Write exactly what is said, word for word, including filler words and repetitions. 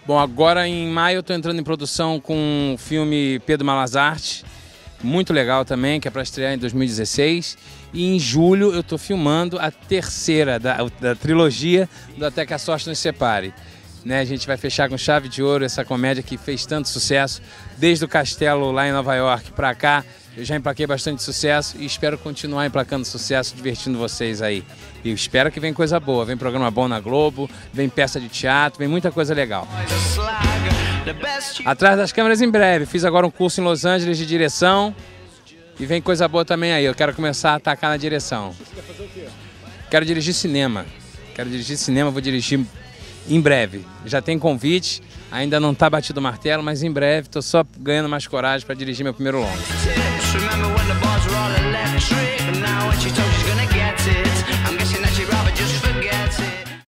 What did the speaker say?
Bom, agora em maio eu estou entrando em produção com o filme Pedro Malas Arte, muito legal também, que é para estrear em dois mil e dezesseis. E em julho eu estou filmando a terceira da, da trilogia do Até que a Sorte Nos Separe. Né, a gente vai fechar com chave de ouro essa comédia que fez tanto sucesso, desde o Castelo lá em Nova York para cá. Eu já emplaquei bastante sucesso e espero continuar emplacando sucesso, divertindo vocês aí. E espero que vem coisa boa, vem programa bom na Globo, vem peça de teatro, vem muita coisa legal. Atrás das câmeras em breve, fiz agora um curso em Los Angeles de direção e vem coisa boa também aí, eu quero começar a atacar na direção. Você quer fazer o quê? Quero dirigir cinema, quero dirigir cinema, vou dirigir em breve. Já tem convite, ainda não está batido o martelo, mas em breve estou só ganhando mais coragem para dirigir meu primeiro longa.